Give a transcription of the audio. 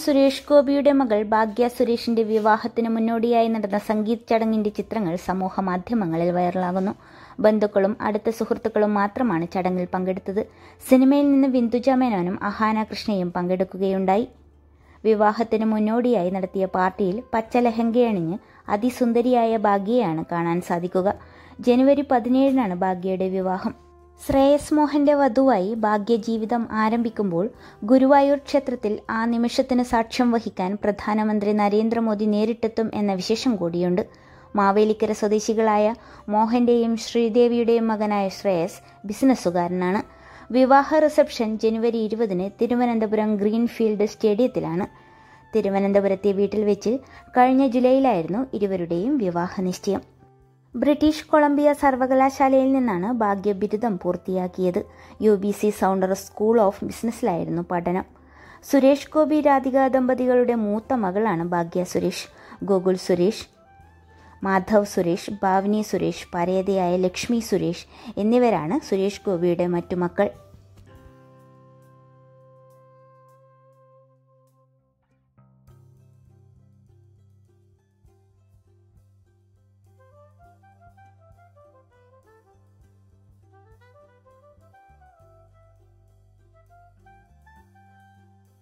സുരേഷ് ഗോപിയുടെ മകൾ ഭാഗ്യ സുരേഷിന്റെ വിവാഹത്തിന് മുന്നോടിയായി നടന്ന സംഗീത് ചടങ്ങിന്റെ ചിത്രങ്ങൾ സമൂഹ മാധ്യമങ്ങളിൽ വൈറലാകുന്നു. ബന്ധുക്കളും അടുത്ത സുഹൃത്തുക്കളും മാത്രമാണ് ചടങ്ങിൽ പങ്കെടുത്തത്. സിനിമയിൽ നിന്ന് വിന്ദുജ മേനോനും അഹാന കൃഷ്ണയും പങ്കെടുക്കുകയുണ്ടായി. വിവാഹത്തിന് മുന്നോടിയായി നടത്തിയ പാർട്ടിയിൽ പച്ച ലഹങ്കയണിഞ്ഞ് അതിസുന്ദരിയായ ഭാഗ്യയാണ് കാണാൻ സാധിക്കുക. ജനുവരി 17-നാണ് ഭാഗ്യയുടെ വിവാഹം. ശ്രേയസ് മോഹന്റെ വധുവായി ഭാഗ്യ ജീവിതം ആരംഭിക്കുമ്പോൾ ഗുരുവായൂർ ക്ഷേത്രത്തിൽ ആ നിമിഷത്തിന് സാക്ഷ്യം വഹിക്കാൻ പ്രധാനമന്ത്രി നരേന്ദ്രമോദി നേരിട്ടെത്തും എന്ന വിശേഷം കൂടിയുണ്ട്. മാവേലിക്കര സ്വദേശികളായ മോഹന്റെയും ശ്രീദേവിയുടെയും മകനായ ശ്രേയസ് ബിസിനസ്സുകാരനാണ്. വിവാഹ റിസപ്ഷൻ ജനുവരി 20-ന് തിരുവനന്തപുരം ഗ്രീൻഫീൽഡ് സ്റ്റേഡിയത്തിലാണ്. തിരുവനന്തപുരത്തെ വീട്ടിൽ വെച്ച് കഴിഞ്ഞ ജൂലൈയിലായിരുന്നു ഇരുവരുടെയും വിവാഹ നിശ്ചയം. ബ്രിട്ടീഷ് കൊളംബിയ സർവകലാശാലയിൽ നിന്നാണ് ഭാഗ്യ ബിരുദം പൂർത്തിയാക്കിയത്. UBC സൗണ്ടർ സ്കൂൾ ഓഫ് ബിസിനസ്സിലായിരുന്നു പഠനം. സുരേഷ് ഗോപി രാധിക ദമ്പതികളുടെ മൂത്ത മകളാണ് ഭാഗ്യ സുരേഷ്. ഗോകുൽ സുരേഷ്, മാധവ് സുരേഷ്, ഭാവ്നി സുരേഷ്, പരേതയായ ലക്ഷ്മി സുരേഷ് എന്നിവരാണ് സുരേഷ് ഗോപിയുടെ മറ്റു മക്കൾ.